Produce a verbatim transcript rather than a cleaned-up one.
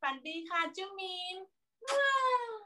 ฝันดีค่ะเจ้ามีนว้าว